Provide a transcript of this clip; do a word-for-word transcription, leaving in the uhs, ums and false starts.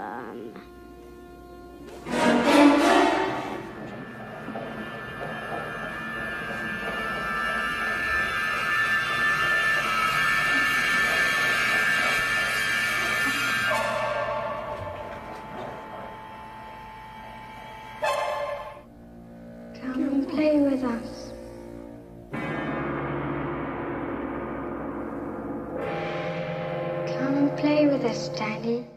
fun. Come and play with us. Come and play with us, Daddy.